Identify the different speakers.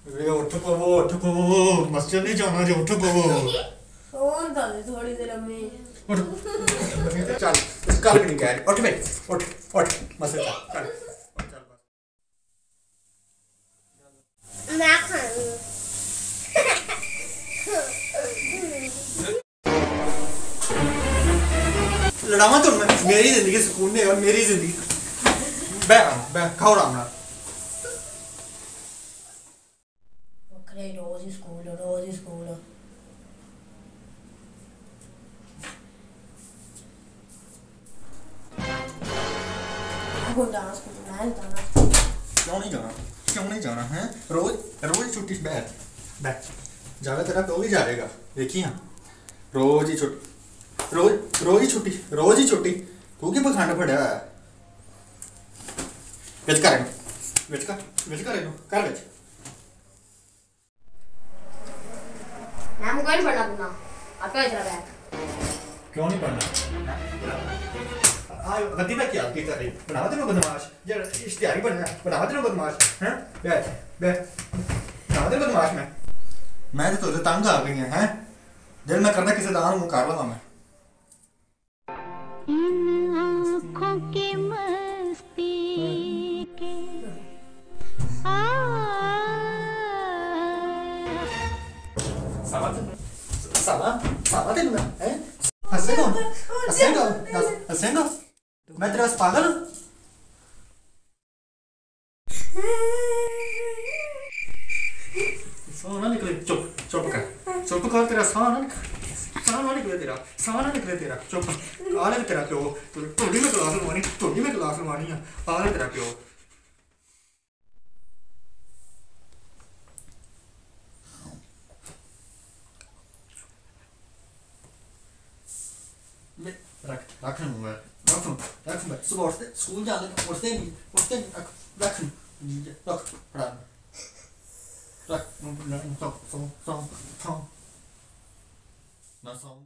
Speaker 1: वे उठ पवो मस्जिद नहीं जाना जो उठ पवो
Speaker 2: फोन था थोड़ी देर में
Speaker 1: उठ चल कल भी नहीं गया उठ बे उठ मस्जिद चल चल बस
Speaker 2: मैं खाऊंगा
Speaker 1: लड़ावा तो मेरी जिंदगी सुकून ने और मेरी जिंदगी बै खाओ आराम नाल
Speaker 2: बकरे रोज ही स्कूल जाना स्कूल मैं जाना
Speaker 1: क्यों नहीं जाना है रोज छुट्टी बैठ जावे तेरा तो भी जाएगा देखी हाँ रोज ही छुट्टी तू की पखंड फड़िया है विच कर
Speaker 2: मैम कोई नहीं पढ़ना अपना आपका इधर बैठ
Speaker 1: क्यों नहीं पढ़ना गद्दी में क्या की कर रही बनावा तेरे बदमाश यार इश्तिहारी बनावा तेरे बदमाश हैं बैठ बनावा तेरे बदमाश मैं तो तुझे तंग आ गई हैं दिल में करना किसी दान मुंह काट लगा मैं
Speaker 3: आँखों की मस्ती के
Speaker 1: सावा तेन हैं हंसेगा मैं तेरा पागल ना निकले चुप कर तेरा साह ना निकले तेरा चुप आले तेरा प्यो टोडी में क्लास लवानी है आले तेरा प्यो रख सुबह उठते स्कूल जाने उठते नहीं रख पढ़ा रख ना सो